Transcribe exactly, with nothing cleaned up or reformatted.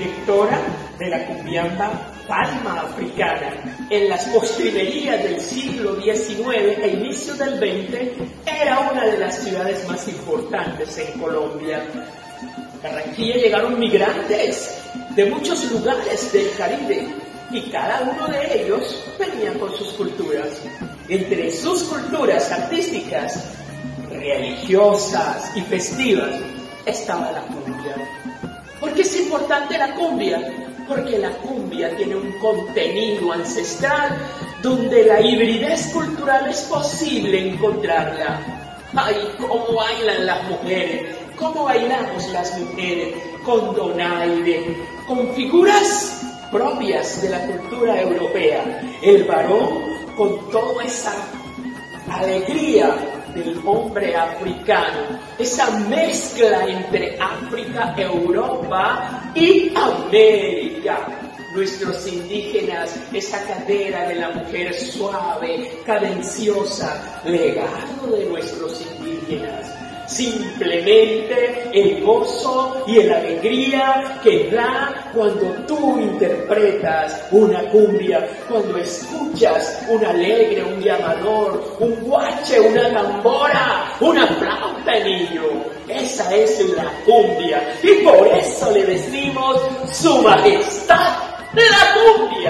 directora de la cumbiamba Palma Africana. En las postrimerías del siglo diecinueve e inicio del veinte, era una de las ciudades más importantes en Colombia. A Barranquilla llegaron migrantes de muchos lugares del Caribe, y cada uno de ellos venía con sus culturas. Entre sus culturas artísticas, religiosas y festivas, estaba la cumbia. ¿Por qué es importante la cumbia? Porque la cumbia tiene un contenido ancestral donde la hibridez cultural es posible encontrarla. ¡Ay, cómo bailan las mujeres! ¿Cómo bailamos las mujeres? Con donaire, con figuras propias de la cultura europea. El varón con toda esa alegría del hombre africano, esa mezcla entre África, Europa y América. Nuestros indígenas, esa cadera de la mujer suave, cadenciosa, legado de nuestros indígenas. Simplemente el gozo y la alegría que da cuando tú interpretas una cumbia, cuando escuchas un alegre, un llamador, un guache, una tambora, una flauta, niño. Esa es la cumbia y por eso le decimos Su Majestad la Cumbia.